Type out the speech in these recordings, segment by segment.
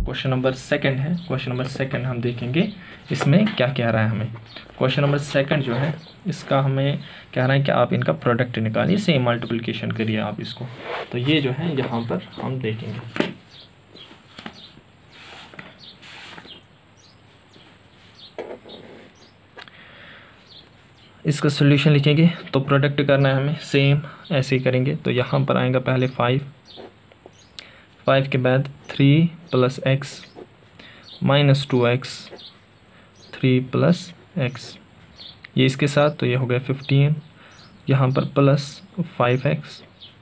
Question number second है। Question number second हम देखेंगे इसमें क्या कह रहा है हमें। क्वेश्चन नंबर सेकंड जो है इसका हमें कह रहा है कि आप इनका प्रोडक्ट निकालिए, सेम मल्टीप्लिकेशन करिए आप इसको। तो ये जो है यहाँ पर हम देखेंगे। इसका सोल्यूशन लिखेंगे तो प्रोडक्ट करना है हमें, सेम ऐसे ही करेंगे। तो यहाँ पर आएगा पहले 5 के बाद 3 + x - 2x 3 + x, ये इसके साथ तो ये हो गया 15। यहाँ पर प्लस 5x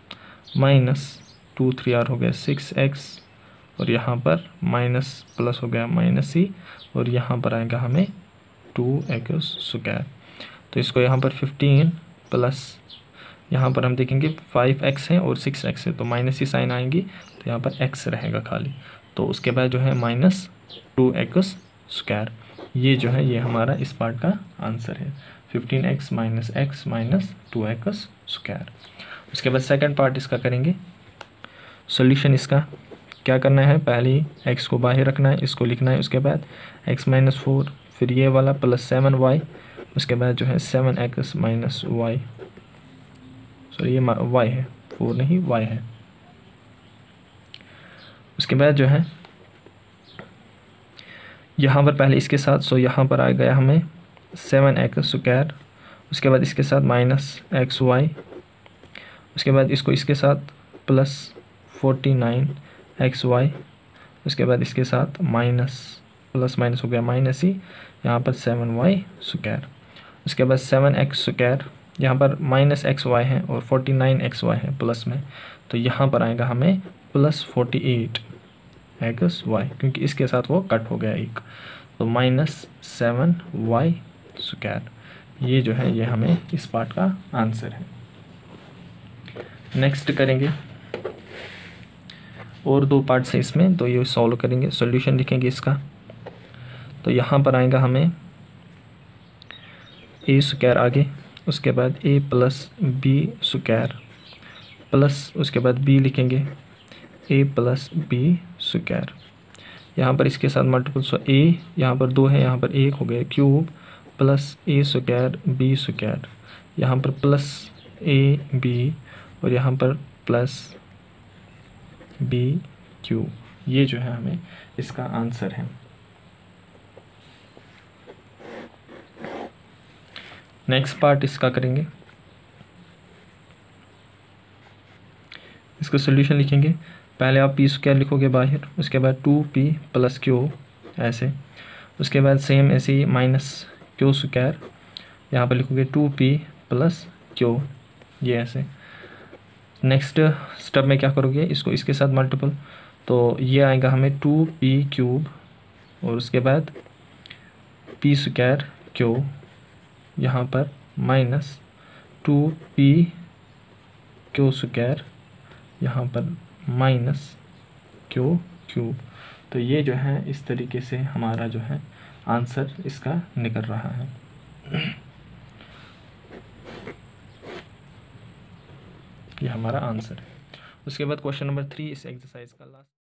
- 2 3 r हो गया 6x, और यहाँ पर माइनस प्लस हो गया -c, और यहाँ पर आएगा हमें 2x²। तो इसको यहाँ पर 15 प्लस यहाँ पर हम देखेंगे 5x है और 6x है, तो माइनस ही साइन आएंगी, तो यहाँ पर x रहेगा खाली। तो उसके बाद जो है -2x², ये जो है ये हमारा इस पार्ट का आंसर है, 15x - x - 2x²। उसके बाद सेकंड पार्ट इसका करेंगे। सॉल्यूशन इसका क्या करना है, पहले ही x को बाहर रखना है, इसको लिखना है। उसके बाद x - 4, फिर ये वाला प्लस 7y, उसके बाद जो है 7x - y, सॉरी ये y है, 4 नहीं y है। उसके बाद जो है यहाँ पर पहले इसके साथ, सो यहाँ पर आ गया हमें 7x², उसके बाद इसके साथ -xy, उसके बाद इसके साथ प्लस 49xy, उसके बाद इसके साथ प्लस माइनस हो गया -c, यहाँ पर 7y²। उसके बाद 7x², यहाँ पर -xy है और 49xy है प्लस में, तो यहाँ पर आएगा हमें प्लस 48xy, क्योंकि इसके साथ वो कट हो गया एक, तो -7y²। ये जो है ये हमें इस पार्ट का आंसर है। नेक्स्ट करेंगे और 2 पार्ट्स है इसमें, तो ये सॉल्व करेंगे। सॉल्यूशन लिखेंगे इसका, तो यहाँ पर आएगा हमें a² आगे, उसके बाद a + b² प्लस, उसके बाद b लिखेंगे a + b²। यहाँ पर इसके साथ मल्टीपल, सो a यहाँ पर 2 है, यहाँ पर 1 हो गया क्यूब, प्लस a² b², यहाँ पर प्लस ab, और यहाँ पर प्लस b³। ये जो है हमें इसका आंसर है। नेक्स्ट पार्ट इसका करेंगे। इसका सॉल्यूशन लिखेंगे, पहले आप p² लिखोगे बाहर, उसके बाद 2p + q ऐसे, उसके बाद सेम ऐसे ही -q², यहाँ पर लिखोगे 2p + q, ये ऐसे। नेक्स्ट स्टेप में क्या करोगे, इसको इसके साथ मल्टीपल, तो ये आएगा हमें 2p³ और उसके बाद p² q, यहाँ पर -2p² यहाँ पर -q³। तो ये जो है इस तरीके से हमारा जो है आंसर इसका निकल रहा है। ये हमारा आंसर है। उसके बाद क्वेश्चन नंबर 3 इस एक्सरसाइज का लास्ट।